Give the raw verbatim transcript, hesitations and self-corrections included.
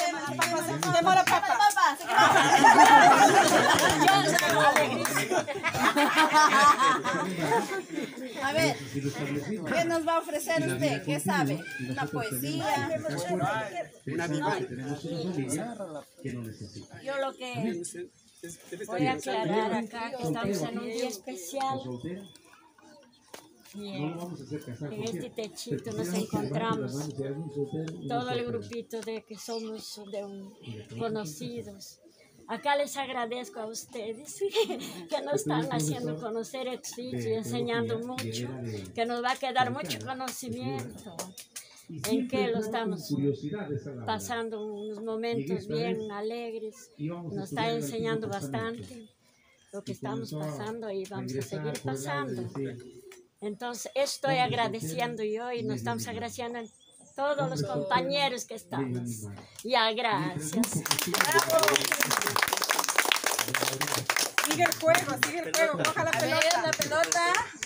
Demora papá. A ver, ¿qué nos va a ofrecer usted? ¿Qué sabe? ¿Una poesía? Una viva. Yo lo que voy a aclarar acá que estamos en un día especial. Y en, en este techito nos encontramos todo el grupito de que somos de un, conocidos. Acá les agradezco a ustedes que nos están haciendo conocer el sitio y enseñando mucho, que nos va a quedar mucho conocimiento, en que lo estamos pasando unos momentos bien alegres, nos está enseñando bastante lo que estamos pasando y vamos a seguir pasando. Entonces, estoy agradeciendo yo y nos estamos agradeciendo a todos los compañeros que estamos. Ya, gracias. Sigue el juego, sigue el juego. Coja la pelota. La pelota.